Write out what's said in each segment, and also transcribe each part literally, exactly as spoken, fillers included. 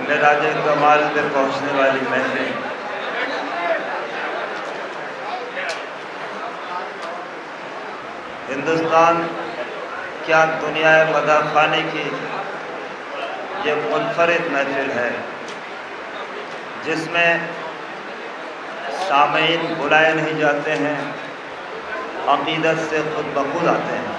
मेराज कमाल पे पहुंचने वाली महफिल। हिंदुस्तान क्या दुनिया मदह खाने की ये मुनफरिद महफिल है जिसमें सामीन बुलाए नहीं जाते हैं, अक़ीदत से खुद ब खुद आते हैं।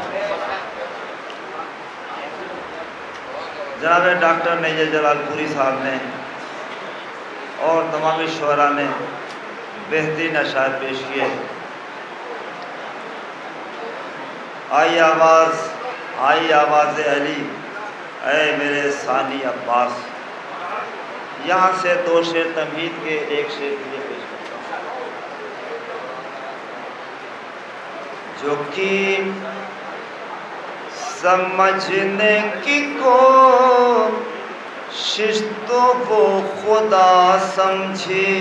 जनाब डॉक्टर नैय्यर जलालपुरी साहब ने और तमामी शुअरा ने बेहतरीन अशार पेश किए। आई आवाज़ आई आवाज़ अली ऐ मेरे सानी अब्बास। यहाँ से दो शेर तमहीद के, एक शेर के लिए पेश करता हूँ। जो कि समझने की कोशिश तो वो खुदा समझे,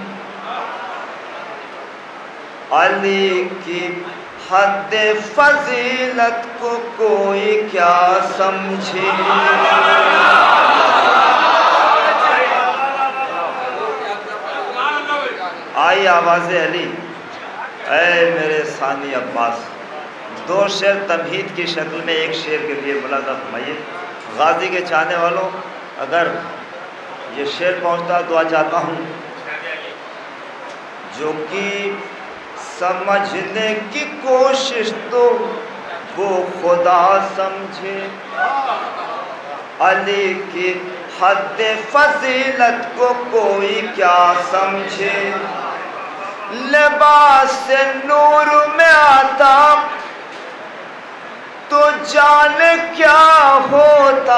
अली की हद फजीलत को कोई क्या समझे। आई आवाज़ अली ऐ मेरे सानी अब्बास। दो शेर तमहीद की शक्ल में, एक शेर के लिए मुलाज़ा फरमाइए। गाजी के चाहने वालों, अगर ये शेर पहुंचता दुआ चाहता हूँ। जो कि समझने की कोशिश तो वो खुदा समझे, अली की हद फजीलत को कोई क्या समझे। लिबास से नूर में आता तो जाने क्या होता,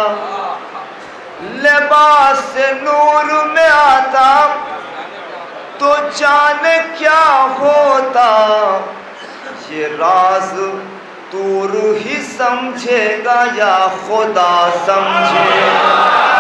लिबास से नूर में आता तो जाने क्या होता। ये राज तू ही समझेगा या खुदा समझेगा,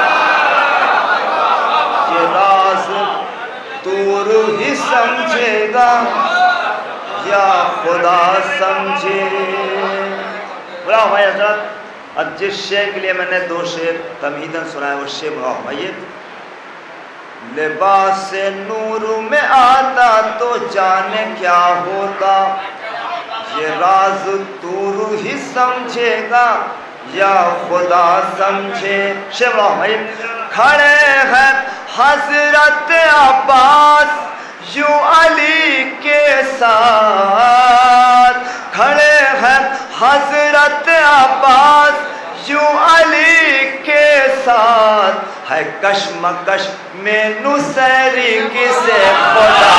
ये राज तू ही समझेगा या खुदा समझे। बुरा भाई हजरत, अब जिस शेर के लिए मैंने दो शेर तमहीदन सुनाए वो शेर बुरा भाई। लिबास से नूर में आता तो जाने क्या होता, ये राज तू ही समझेगा या खुदा समझे। शेर बुरा भाई। खड़े हैं हजरत अब्बास यूं अली के साथ, खड़े हैं हजरत अब्बास यूं अली के साथ। है कश्मकश में नुसैरी किसे खुदा।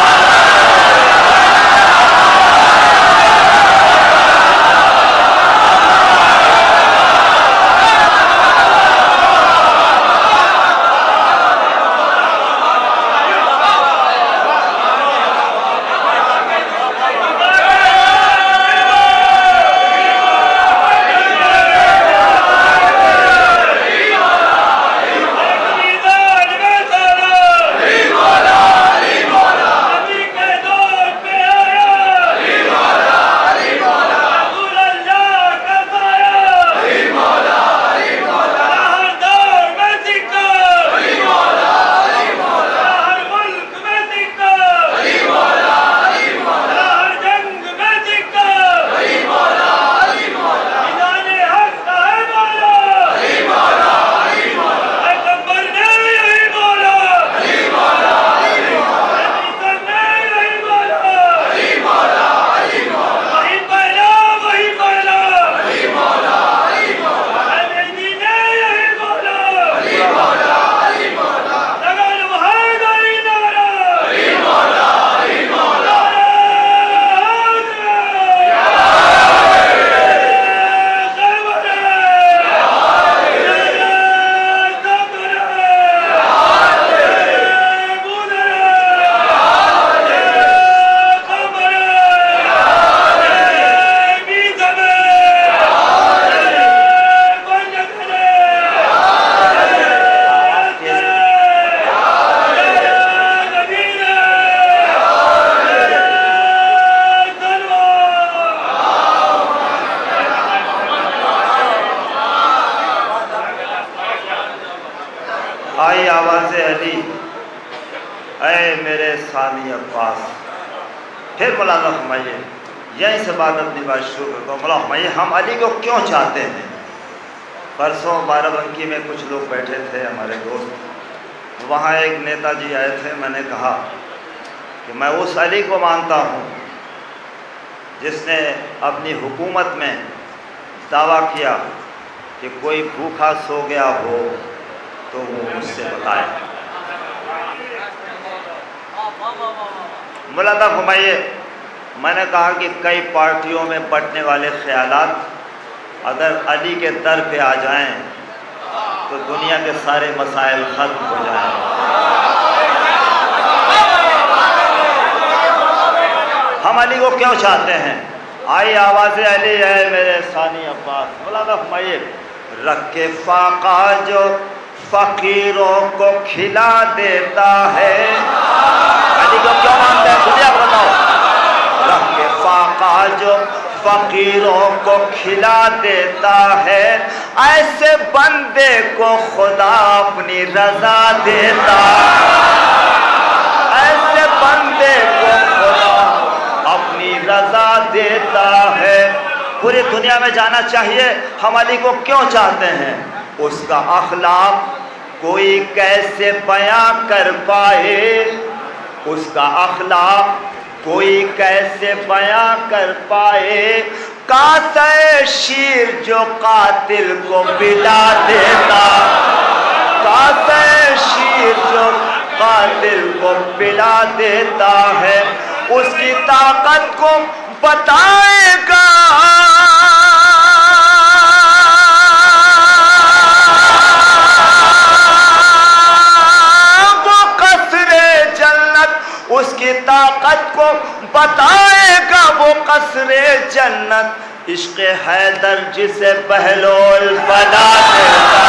आई आवाज़ अली, ऐ मेरे सानी अब्बास। फिर मुलाज़ा फरमाइए, यहीं से बात अपनी बात शुरू करता हूँ। मुलाज़ा फरमाइए, हम अली को क्यों चाहते हैं? परसों बाराबंकी में कुछ लोग बैठे थे, हमारे दोस्त, वहाँ एक नेताजी आए थे। मैंने कहा कि मैं उस अली को मानता हूँ जिसने अपनी हुकूमत में दावा किया कि कोई भूखा सो गया हो तो वो मुझसे बताए। मुलाज़ा फरमाइए, मैंने कहा कि कई पार्टियों में बंटने वाले ख्यालात अगर अली के दर पे आ जाएं तो दुनिया के सारे मसाइल खत्म हो जाएं। हम अली को क्यों चाहते हैं? आई आवाज़ अली है मेरे सानी अब्बास। मुलाज़ा फरमाइए, रख के फाका जो फकीरों को खिला देता है। अली को क्यों मानते हैं? दुनिया को बताओ। रख के फाका जो फकीरों को खिला देता है, ऐसे बंदे को खुदा अपनी रजा देता। ऐसे बंदे को खुदा अपनी रजा देता है। पूरी दुनिया में जाना चाहिए हम अली को क्यों चाहते हैं। उसका अखलाक कोई कैसे बयां कर पाए, उसका अखलाक कोई कैसे बयां कर पाए। कासे शीर जो कातिल को पिला देता, कासे शीर जो कातिल को पिला देता है, उसकी ताकत को बताएगा। उसकी ताकत को बताएगा वो कसरे जन्नत। इश्क़ हैदर जिसे बहलोल बना देता।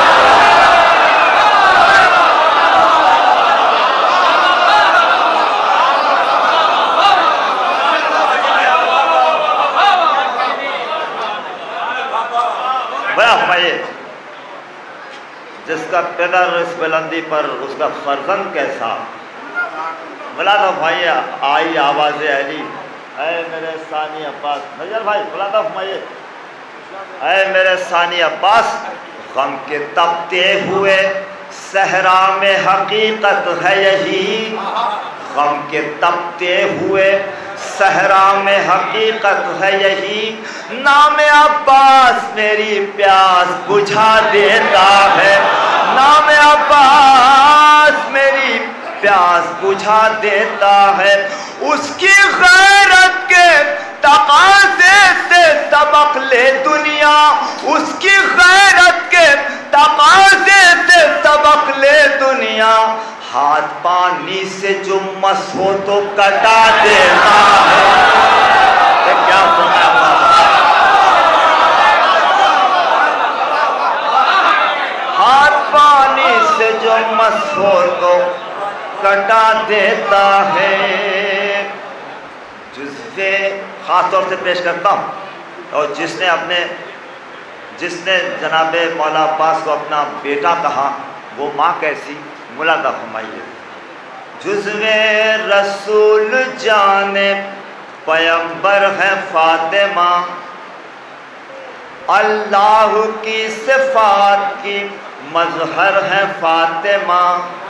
बया जिसका पैदर इस बुलंदी पर उसका फर्जंद कैसा। मुलाज़ा भाई आई आवाज़ अली, ऐ मेरे सानी अब्बास। नजर भाई मुलाज़ा फरमाइए, ऐ मेरे सानी अब्बास, गम के तपते हुए सहरा में हकीकत है यही। गम के तपते हुए सहरा में हकीकत है यही। नाम अब्बास मेरी प्यास बुझा देता है। नाम अब्बास मेरी प्यास बुझा देता है। उसकी गैरत के तकाज़े से सबक ले दुनिया। उसकी गैरत के तकाज़े से सबक ले दुनिया। हाथ पानी से जो मस हो तो कटा देता है। क्या सुना? हाथ पानी से जो मस हो तो कटा देता है। जिससे खास तौर से पेश करता हूँ और जिसने अपने जिसने जनाबे मौला अब्बास को अपना बेटा कहा, वो माँ कैसी। मुलाज़ा फरमाइए, जुज़्वे रसूल जाने पैगंबर है फातिमा, अल्लाह की सिफात की मज़हर है फातिमा।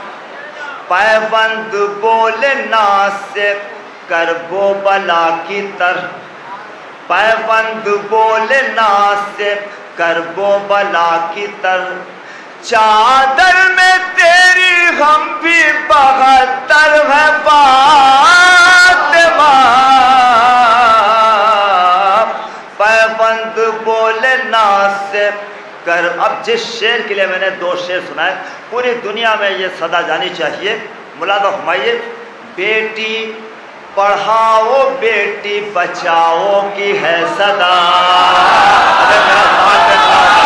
पैबंद बोले नास से करबो बला की तर। पैबंद बोले नास से करबो बला की तर। चादर में तेरी हम भी बहत्तर है फातिमा। पैबंद बोले नास से कर। अब जिस शेर के लिए मैंने दो शेर सुनाए, पूरी दुनिया में ये सदा जानी चाहिए। मुलाज़ा फरमाइए, बेटी पढ़ाओ बेटी बचाओ की है सदा। अरे मेरा साथ है,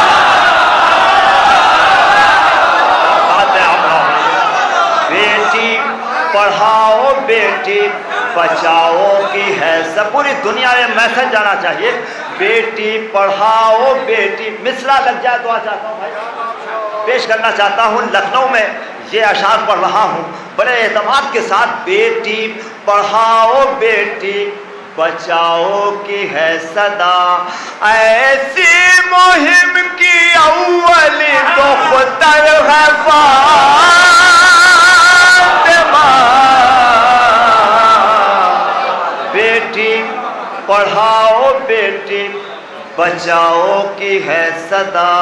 बेटी पढ़ाओ बेटी बचाओ की है सब। पूरी दुनिया में मैसेज जाना चाहिए, बेटी पढ़ाओ बेटी। मिसरा लग जाए तो आ चाहता हूँ भाई। पेश करना चाहता हूँ। लखनऊ में ये अशार पढ़ रहा हूँ बड़े एतमाद के साथ। बेटी पढ़ाओ बेटी बचाओ की है सदा, ऐसी मुहिम की अव्वली तो खुतर है फातिमा। बेटी पढ़ाओ बेटी बचाओ की है सदा,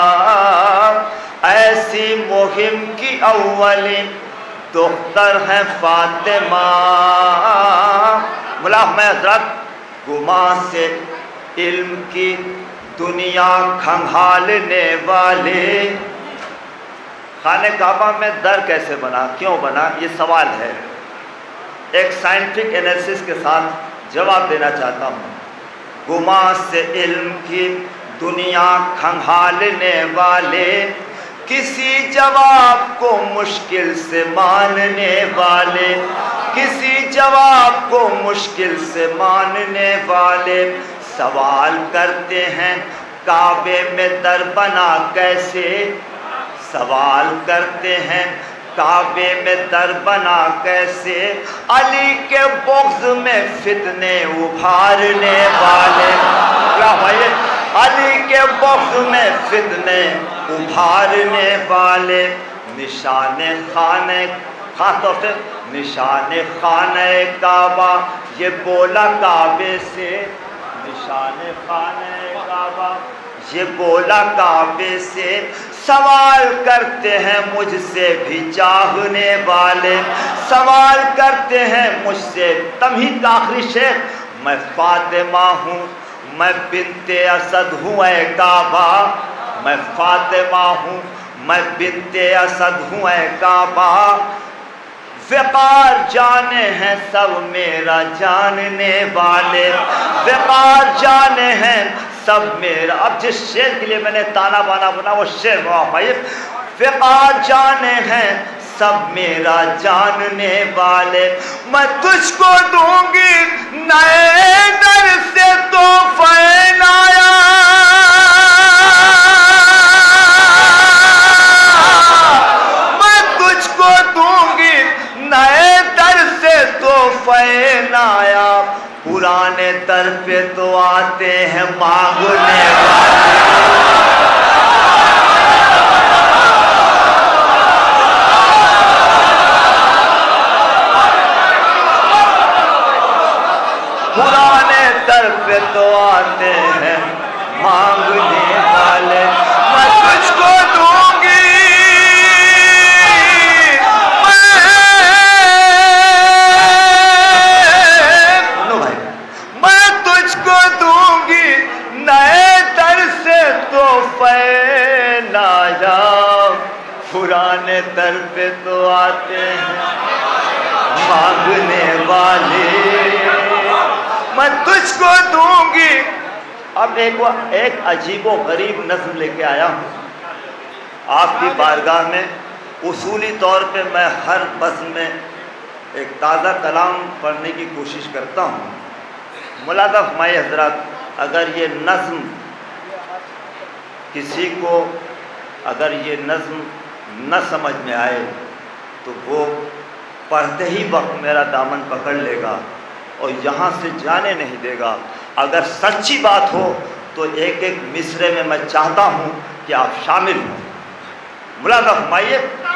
ऐसी मुहिम की अव्वली दुख्तर है फातिमा। मुलाफ में हजरत गुमा से इल्म की दुनिया खंगालने वाले। खाने काबा में दर कैसे बना, क्यों बना, ये सवाल है। एक साइंटिफिक एनालिसिस के साथ जवाब देना चाहता हूँ। गुमा से इल्म की दुनिया खंगालने वाले, किसी जवाब को मुश्किल से मानने वाले, किसी जवाब को मुश्किल से मानने वाले सवाल करते हैं काबे में दर बना कैसे। सवाल करते हैं काबे में दर बना कैसे। अली के बुग़्ज़ में फितने उभारने वाले, क्या भाई, अली के बुग़्ज़ में फितने उभारने वाले निशाने खाने, खास तौर से निशाने खाने काबा, ये बोला काबे से। निशाने खाने काबा ये बोला काबे से। सवाल करते हैं मुझसे भी चाहने वाले, सवाल करते हैं मुझसे। तमहीद का आखिरी शेर, मैं फातिमा हूँ, मैं बिन्ते असद हूँ ऐ काबा। मैं फातिमा हूँ, मैं बिन्ते असद हूँ ऐ काबा। वक़ार जाने हैं सब मेरा जानने वाले, वक़ार जाने हैं सब मेरा। अब जिस शेर के लिए मैंने ताना बाना बना वो शेर भाई। वक़ार जाने हैं सब मेरा जानने वाले, मैं तुझको दूंगी नए दर से तो फैलाया। मैं तुझको दूंगी नए दर से तो फैलाया। पुराने दर पे तो आते हैं मांगने वाले। पुराने दर पे तो आते हैं मांगने वाले, मैं तुझको दूंगी मैं तुझको दूंगी नए दर से तो फैलाया। पुराने दर पे तो आते हैं मांगने वाले, मैं तुझको दूंगी। अब एक एक अजीबो गरीब नज़्म लेके आया हूँ आपकी बारगाह में। उसूली तौर पे मैं हर बज़्म में एक ताज़ा कलाम पढ़ने की कोशिश करता हूँ। मुलाज़ा फरमाइए हज़रात, अगर ये नज़्म किसी को अगर ये नज़्म न समझ में आए तो वो पढ़ते ही वक्त मेरा दामन पकड़ लेगा और यहाँ से जाने नहीं देगा। अगर सच्ची बात हो तो एक एक मिसरे में मैं चाहता हूँ कि आप शामिल हों। मुलाज़ा फरमाइए,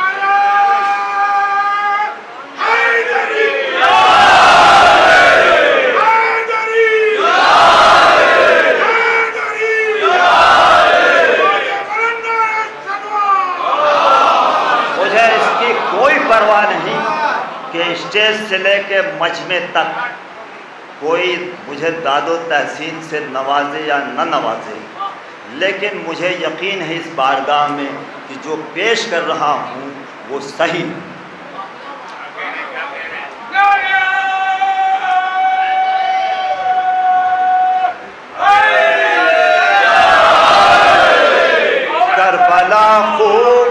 मुझे इसकी कोई परवाह नहीं कि स्टेज से लेके मजमे तक कोई मुझे दादो तहसीन से नवाजे या न नवाजे, लेकिन मुझे यकीन है इस बारगाह में कि जो पेश कर रहा हूँ वो सही है। करबला को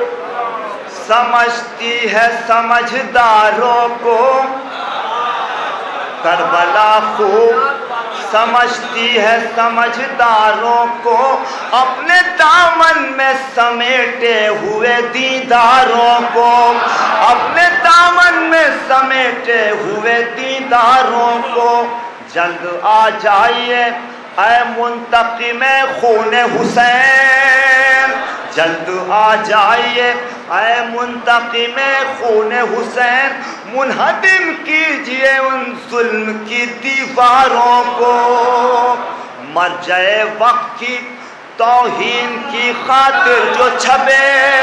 समझती है समझदारों को, करबला खूब समझती है समझदारों को अपने दामन में समेटे हुए दीदारों को, अपने दामन में समेटे हुए दीदारों को। जल्द आ जाइए ऐ मुंतकिमे खून हुसैन, जल्द आ जाइए ऐ मुंतकिमे खून हुसैन, मुनहदिम कीजिए उन जुल्म की दीवारों को। मर जाए वक्त की तौहीन की खातिर जो छबे,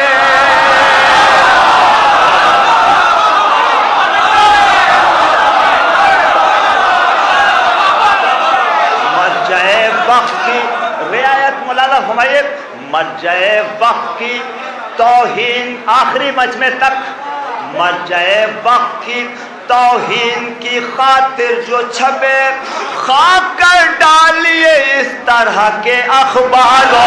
मर जाए वक्त की, रियायत मौलाना फरमाइए, मर जाए वक्त की तौहीन आखिरी मजमे तक, मर जाए वक्त की तौहीन की खातिर जो छपे, खाक कर डालिए इस तरह के अखबारों।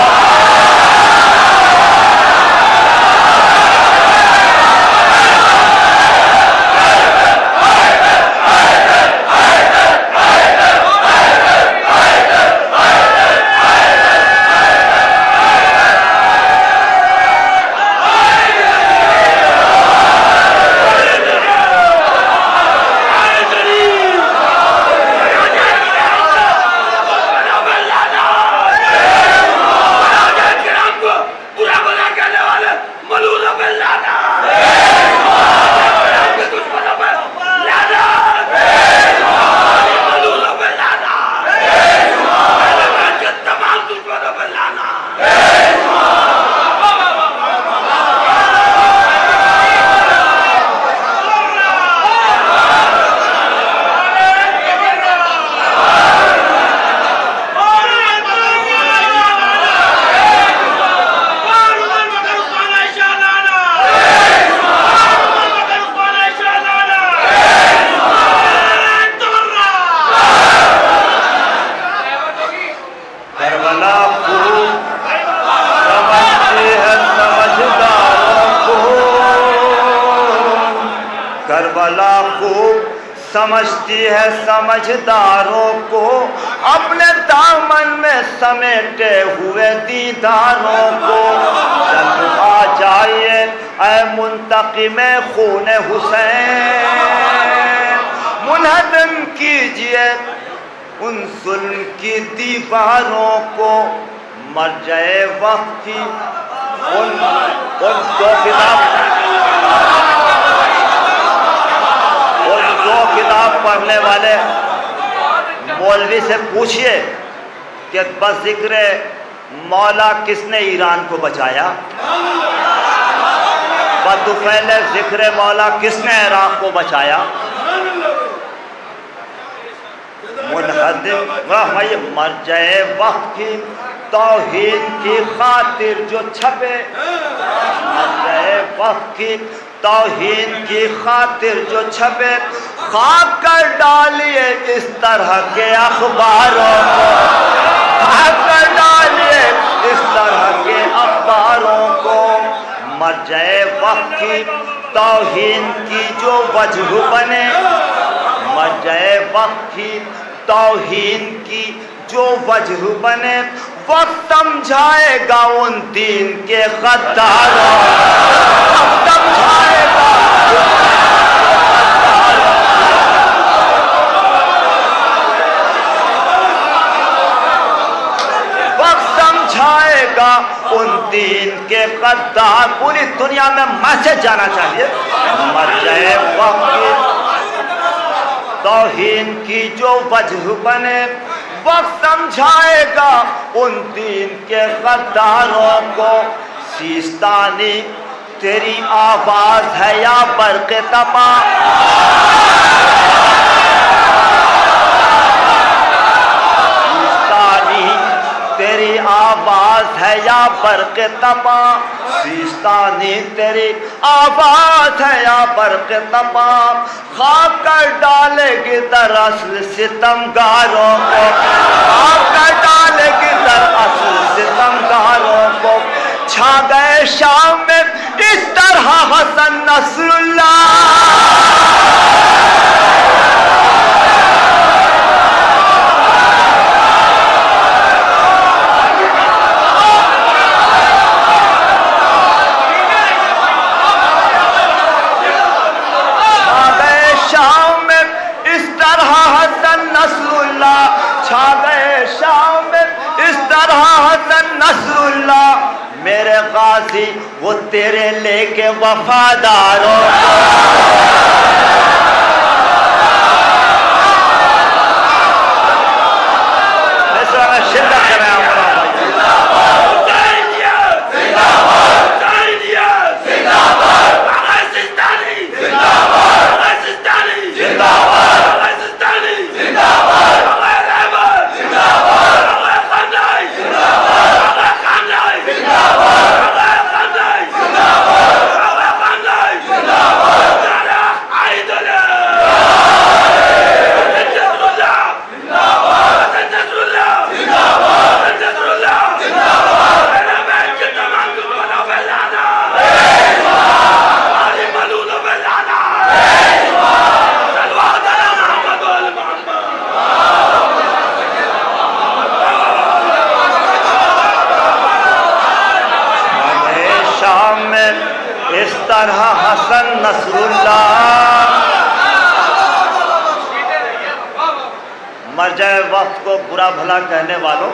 करबला खूब समझती है समझदारों को अपने दामन में समेटे हुए दीदारों को। जल्द आ जाइए ऐ मुंतकिमे खून हुसैन, मुनहदम कीजिए उन जुल्म की दीवारों को। मर जाए वक्त की उन उन दो किताब उन दो किताब पढ़ने वाले मौलवी से पूछिए कि बस जिक्र मौला किसने ईरान को बचाया, बतुफैल जिक्र मौला किसने इराक को बचाया। मुनहदिम मर जाए वक्त की तौहीन की खातिर जो छपे, मर जाए वक्त की तौहीन की खातिर जो छपे, खाक कर डालिए इस तरह के अखबारों को, खाक कर डालिए इस तरह के अखबारों को। मर जाए वक्त की तौहीन की जो वजह बने, मर जाए वक्त की तौहीन की जो वजह बने, वक्त समझाएगा उन दीन के गद्दारों, वक्त समझाएगा वक्त समझाएगा उन दीन के गद्दार। पूरी दुनिया में मैसेज जाना चाहिए। मर जाए वक्त की तौहीन की जो वजह बने, वक्त समझाएगा उन दीन के गद्दारों को। सीस्तानी तेरी आवाज है या बर्क़ तपा, सीस्तानी तेरी आवाज है या बर्क़ तपा, सीस्तानी तेरी आवाज है या बर्क़ तपा। खाक कर डालेगी दरअसल सितमगारों को, खाक कर डालेगी दरअसल सितमगारों को। छा गए शाम में इस तरह हसन नसरुल्लाह, गाजी वो तेरे लेके वफादारों शिद्दत कर रहे हैं। इस तरह हसन नसरुल्लाह मर जाए वक्त को बुरा भला कहने वालों,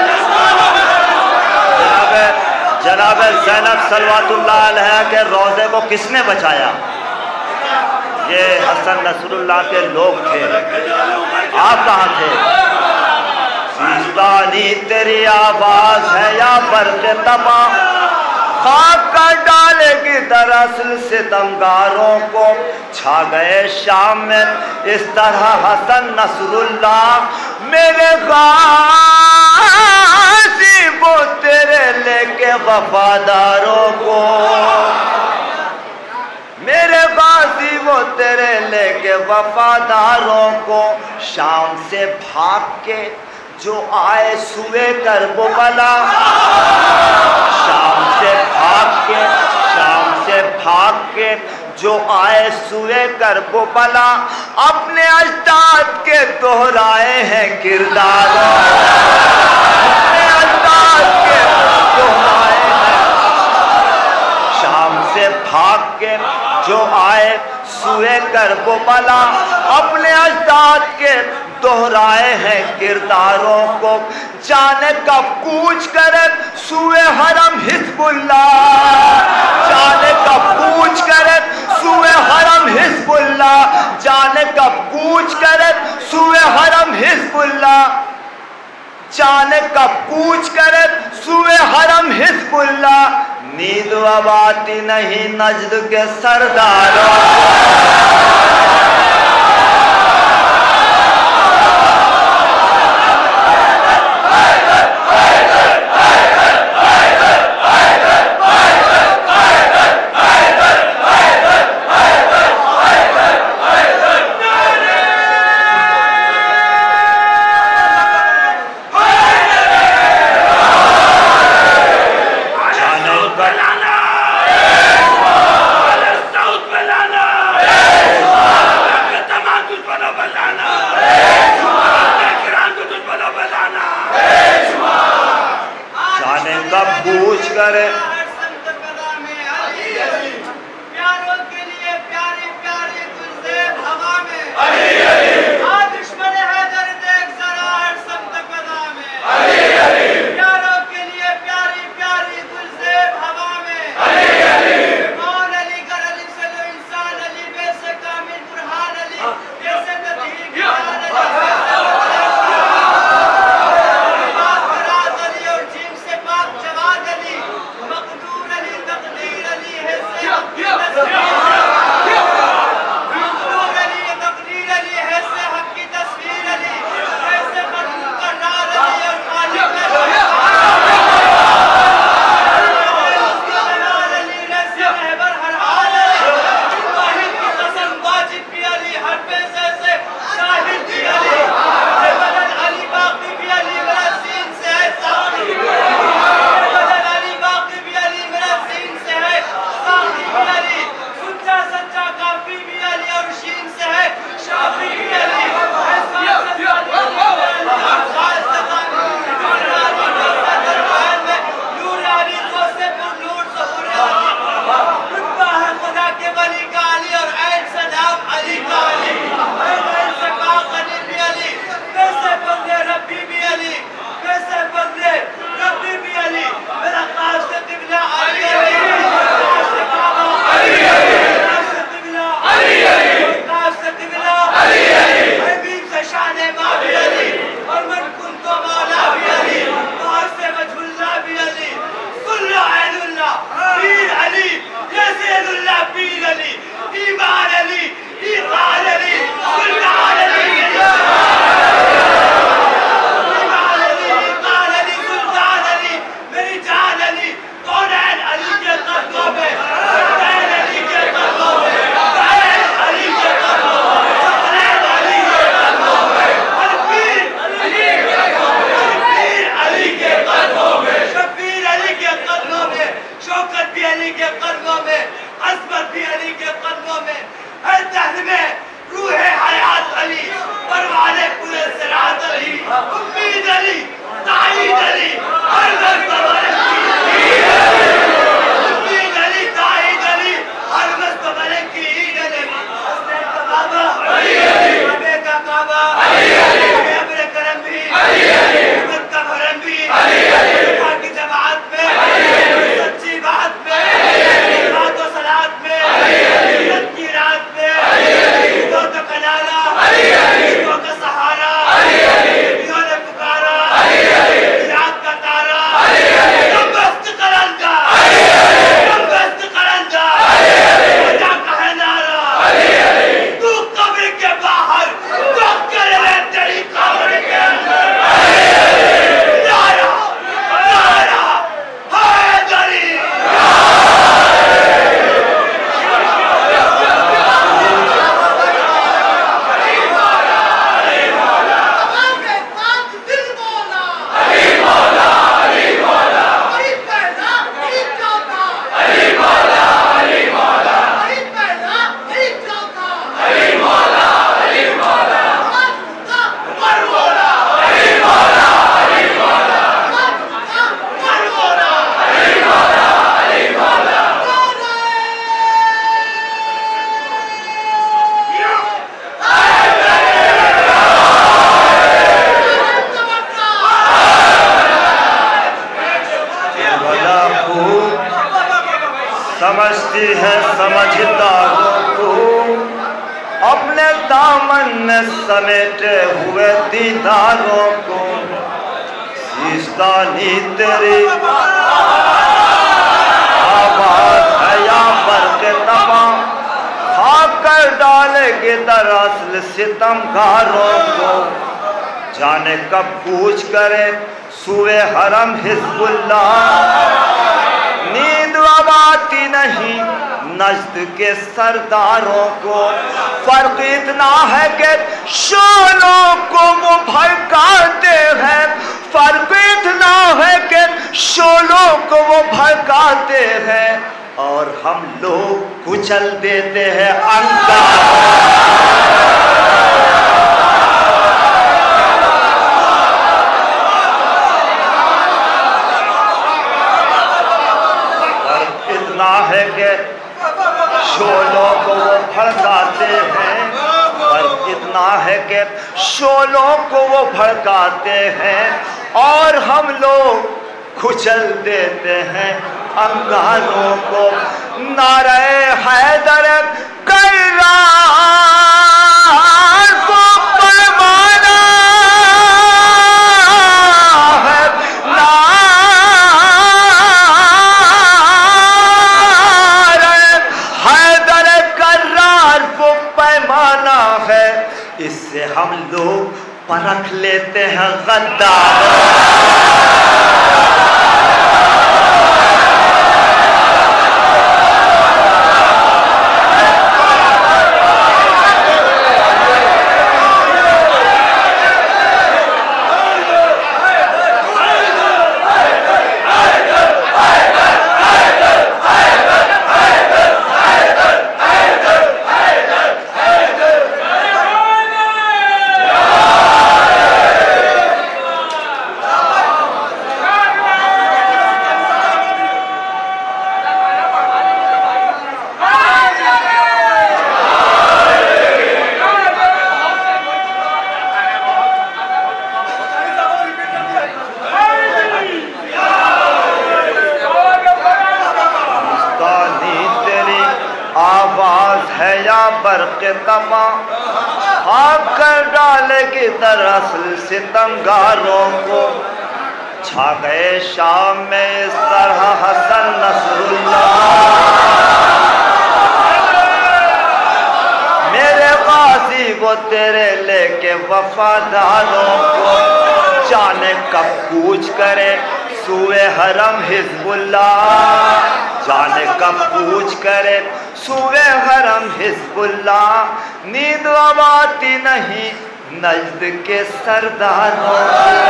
जनाब जनाब ज़ैनब सलवातुल्लाह अलैहा के रोज़े को किसने बचाया? ये हसन नसरुल्लाह के लोग थे। आप कहाँ थे? सीस्तानी तेरी आवाज़ है या बरक़े तबा, खाक कर डालेगी दरअसल सितमगारों को। छा गए शाम में इस तरह हसन नसरुल्लाह मेरे गाजी वो तेरे लेके वफादारों को, मेरे गाजी वो तेरे लेके वफादारों को। शाम से भाग के जो आए सुए करबला, शाम से भाग के शाम से भाग के जो आए सुए करबला, अपने अजदाद के दोहराए हैं किरदारों, अपने अजदाद के दोहराए हैं। शाम से भाग के जो आए सुए करबला, अपने अजदाद के दोहराए हैं किरदारों को। जाने कब कूच करे सुए हरम हिज़्बुल्लाह, जाने कब कूच करे सुए हरम हिज़्बुल्लाह, जाने कब कूच करे सुए हरम हिज़्बुल्लाह, जाने कब कूच करे सुए हरम हिज़्बुल्लाह। नींद अब आती नहीं नजद के सरदारों, है समझदारों को, अपने दामन में समेटे हुए दीदारों को। शीशदानी तेरी आवाज है या बर्क़ तबा, खाकर डालेगे दरअसल सितमगारों को। जाने कब कूच करे सुए हरम हिज़्बुल्लाह, नींद अब आती नहीं नज़्द के सरदारों को। फर्क इतना है कि शोलों को वो भड़काते हैं, फर्क इतना है कि शोलों को वो भड़काते हैं और हम लोग कुचल देते हैं अंगारों। है कि शोलों को वो भड़काते हैं, पर इतना है कि शोलों को वो भड़काते हैं और हम लोग कुचल देते हैं अंगारों को। नारे हैदर करार को परवाना है, पैमाना है, इससे हम लोग परख लेते हैं गद्दार। बर्क़ तबा, खाकर डालेगी दरअसल सितमगारों को। छा गए शाम में इस तरह हसन नसरुल्लाह, मेरे गाज़ी वो तेरे लेके वफादारों को। जाने कब कूच करे सुए हरम हिज़्बुल्लाह, जाने कब कूच करे सुए हरम हिज़्बुल्लाह, नींद अब आती नहीं नज़्द के सरदारों,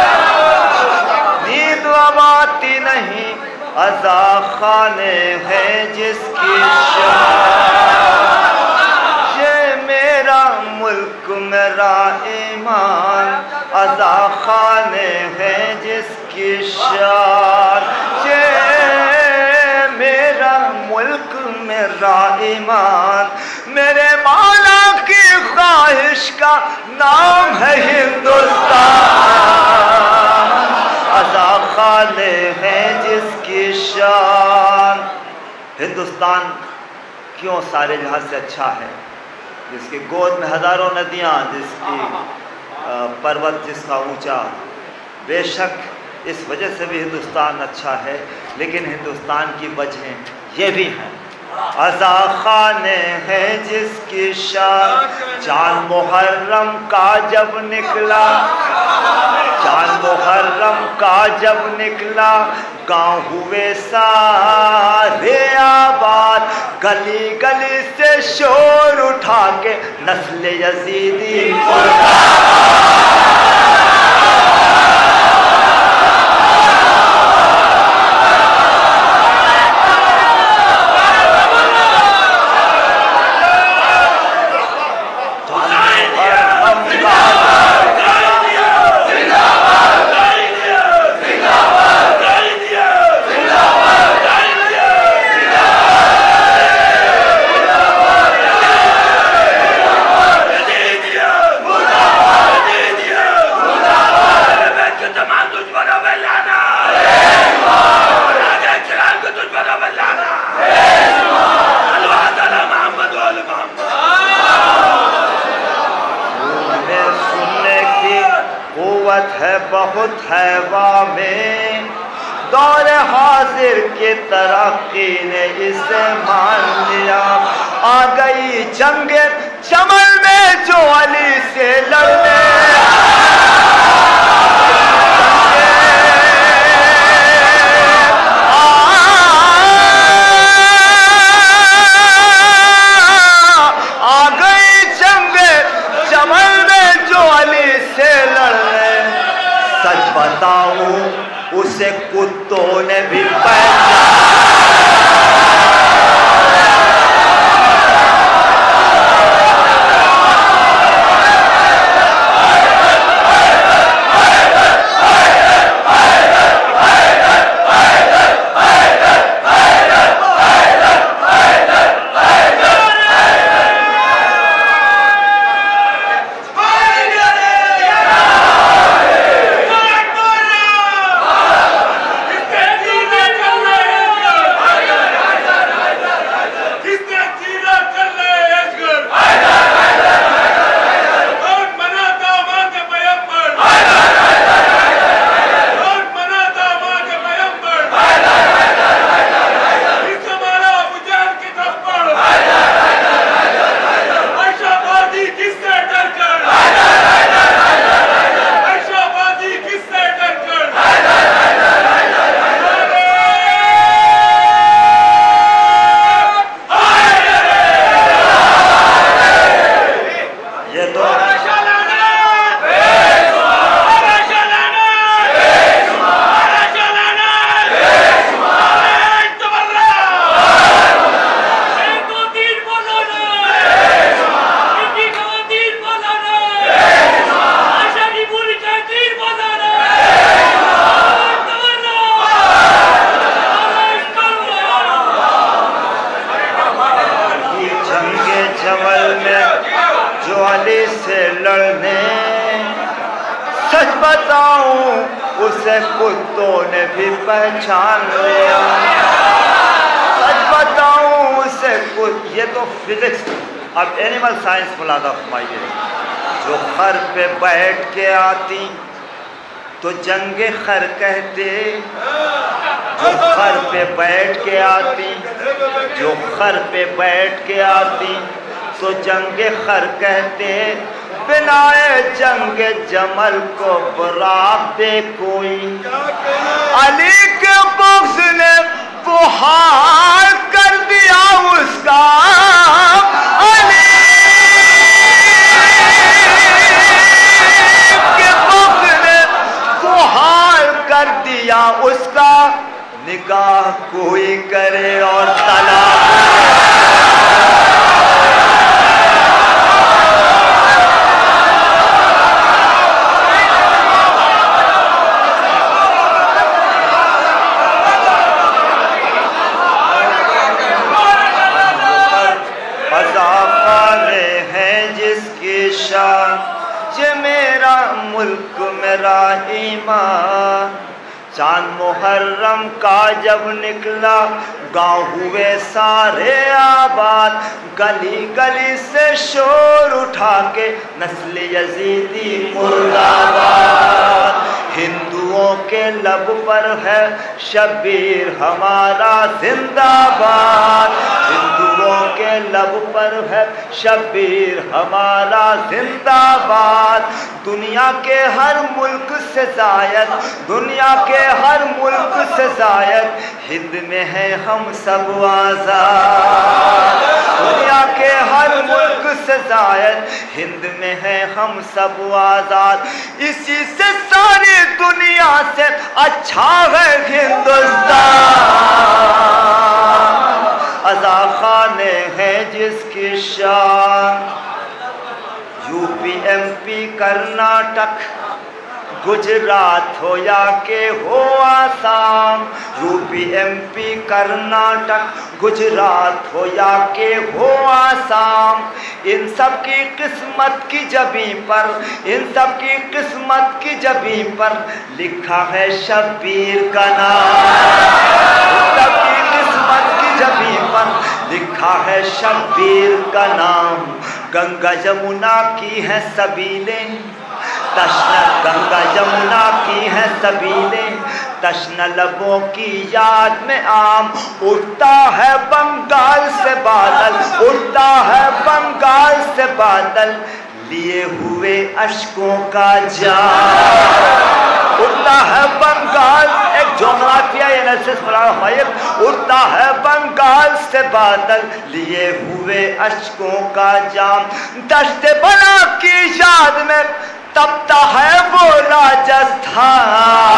नींद अब आती नहीं अज़ा खाने हैं जिसकी शान। ये मेरा मुल्क मेरा ईमान, अज़ा खाने हैं जिसकी शान। ये मेरा मुल्क मेरा ईमान, मेरे मौला की ख्वाहिश का नाम है हिंदुस्तान। अज़ा खाने हैं जिसकी शान। हिंदुस्तान क्यों सारे जहां से अच्छा है, जिसकी गोद में हजारों नदियां, जिसकी पर्वत जिसका ऊंचा। बेशक इस वजह से भी हिंदुस्तान अच्छा है, लेकिन हिंदुस्तान की वजह ये भी हैं। अज़ा खाने हैं जिसकी शान, चांद मुहर्रम का जब निकला, चांद मुहर्रम का जब निकला, गाँव हुए सारे आबाद, गली गली से शोर उठा के नस्ल यजीदी बहुत हैवा में, दौर हाजिर के तरक्की ने इसे मान लिया। आ गई जंगे जमल में जो अली से लड़ने, आ गई जंगे जमल में जो अली से लड़ने। सच बताऊं उसे कुत्तों ने भी पहचाना। सच बताऊं उसे कुत्तों ने भी पहचान लिया। सच बताऊं उसे कुछ, ये तो फिजिक्स, अब एनिमल साइंस मुलादा फरमाइए। जो खर पे बैठ के आती तो जंगे खर कहते, जो खर पे बैठ के आती, जो खर पे बैठ के आती तो जंगे खर कहते। बिनाए जंगे जमल को बराब दे कोई, अली के बख्श ने बुहार कर दिया उसका। अली के बख्श ने बुहार कर दिया उसका। निकाह कोई करे और तलाक ये मेरा मुल्क मेरा ईमान। चांद मुहर्रम का जब निकला गाँव हुए सारे आबाद। गली गली से शोर उठा के नस्ल यजीदी मुर्दाबाद। हिंदुओं के लब पर है शब्बीर हमारा जिंदाबाद। हिंदुओं के लब पर है शब्बीर हमारा जिंदाबाद। दुनिया के हर मुल्क से जायद, दुनिया के हर मुल्क से जायद हिंद में है हम सब आजाद। दुनिया के हर मुल्क से जायद हिंद में है हम सब आजाद। इसी से सारी दुनिया से अच्छा है हिंदुस्तान। अज़ा खाने हैं जिसकी शान। यूपी एमपी कर्नाटक गुजरात हो या के हो आसाम। यूपी एमपी कर्नाटक गुजरात हो या के हो आसाम। इन सब की किस्मत की जबी पर, इन सब की किस्मत की जबी पर लिखा है शब्बीर का नाम। इन सब की किस्मत की जबी पर लिखा है शब्बीर का नाम। गंगा जमुना की है सबीलें, तश्न गंगा यमुना की है सबीलें, तश्न लबों की याद में आम, उड़ता है बंगाल से बादल, उड़ता है बंगाल से बादल, लिए हुए अश्कों का जाम। उड़ता है बंगाल, एक जोग्राफिया एनालिसिस बना है, उड़ता है बंगाल से बादल, लिए हुए अश्कों का जाम। दश्ते बला की याद में तपता है वो राजस्थान,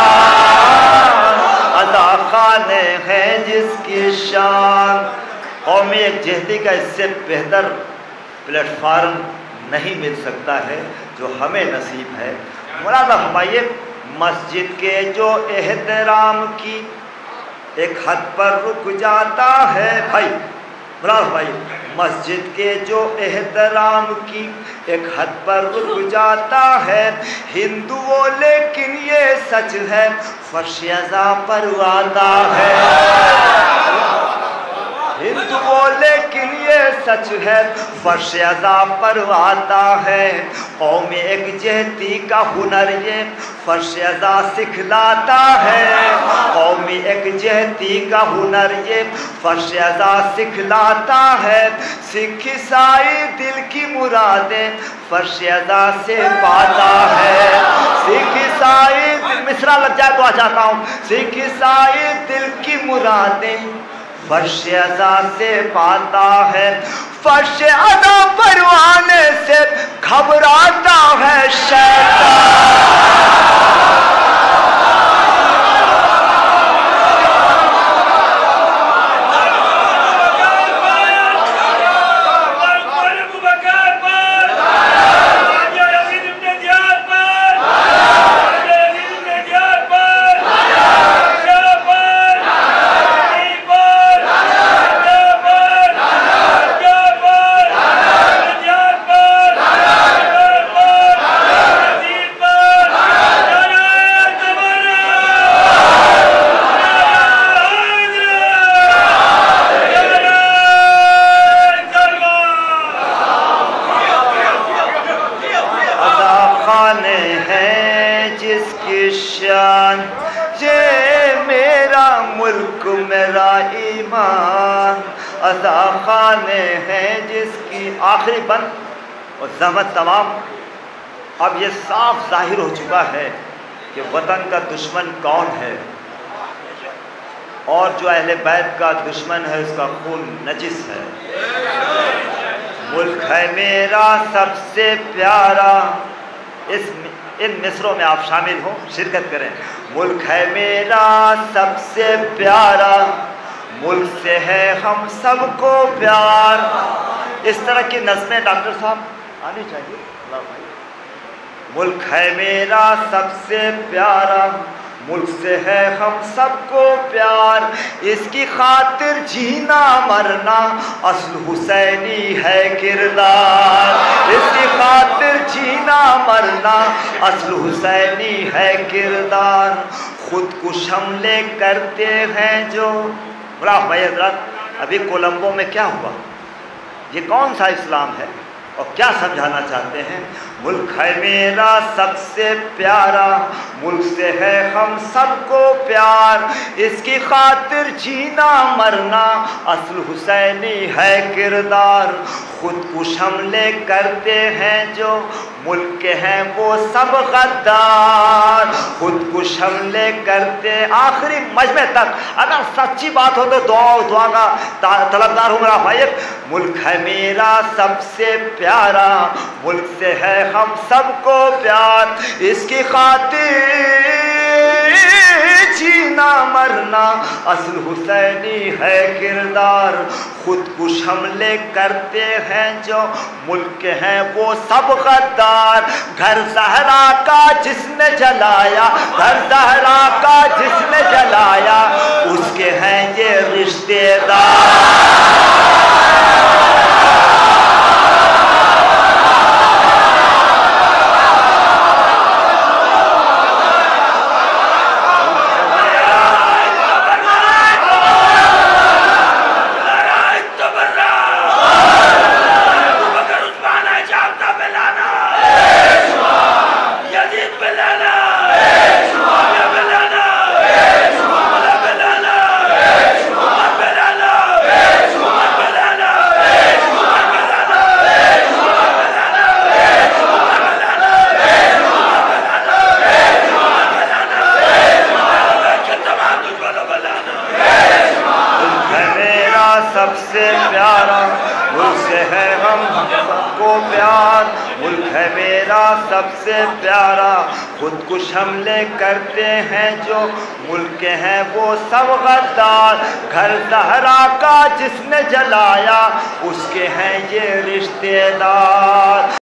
अदा खाने हैं जिसकी शान। कौमी यकजहती का इससे बेहतर प्लेटफार्म नहीं मिल सकता है जो हमें नसीब है। मुराद फरमाइए, मस्जिद के जो एहतराम की एक हद पर रुक जाता है भाई, मुराद भाई, मस्जिद के जो एहतराम की एक हद पर रुक जाता है हिंदुओं, लेकिन ये सच है फर्श अज़ा पर आता है हिंदुओं, लेकिन ये सच है फर्श अज़ा पर आता है। कौम यकजहती का हुनर ये फर्श अज़ा सिखलाता है, कौम यकजहती का हुनर ये फर्श अज़ा सिखलाता है। सिख ईसाई दिल की मुरादें फर्श अज़ा से पाता है, सिख ईसाई, मिसरा लग जाए तो आ जाता हूँ, सिख ईसाई दिल की मुरादें फर्श अज़ा से पाता है। फर्श अज़ा परवाने से घबराता है शैतान। अज़ा खाने हैं जिसकी आखिरी बंद और ज़हमत तमाम। अब ये साफ जाहिर हो चुका है कि वतन का दुश्मन कौन है और जो अहले बैत का दुश्मन है उसका खून नजिस है। मुल्क है मेरा सबसे प्यारा, इस इन मिसरों में आप शामिल हो, शिरकत करें। मुल्क है मेरा सबसे प्यारा, मुल्क से है हम सबको प्यार। इस तरह की नज़में डॉक्टर साहब आनी चाहिए। मुल्क है मेरा सबसे प्यारा, मुल्क से है हम सबको प्यार, इसकी खातिर जीना मरना असल हुसैनी है किरदार, इसकी खातिर जीना मरना असल हुसैनी है किरदार। खुद कुछ हमले करते हैं जो, बड़ा भाई हज़रात, अभी कोलंबो में क्या हुआ, ये कौन सा इस्लाम है और क्या समझाना चाहते हैं? मुल्क है मेरा सबसे प्यारा, मुल्क से है हम सबको प्यार, इसकी खातिर जीना मरना असल हुसैनी है किरदार। खुद कुछ हमले करते हैं जो मुल्क के हैं वो सब गद्दार, खुद कुछ हमले करते। आखिरी मजमे तक अगर सच्ची बात हो तो दुआ दुआ का तलबदार हूँ मेरा भाई। मुल्क है मेरा सबसे प्यारा, मुल्क से है हम सबको प्यार, इसकी खातिर जीना मरना असल हुसैनी है किरदार। खुद कुछ हमले करते हैं जो मुल्क के हैं वो सब गद्दार। घर ज़हरा का जिसने जलाया, घर ज़हरा का जिसने जलाया, उसके हैं ये रिश्तेदार। यदि सबसे प्यारा, मुल्क से है हम सबको प्यार, मुल्क है मेरा सबसे प्यारा। खुदकुश हमले करते हैं जो मुल्क के हैं वो सब गद्दार, घर ज़हरा का जिसने जलाया उसके हैं ये रिश्तेदार।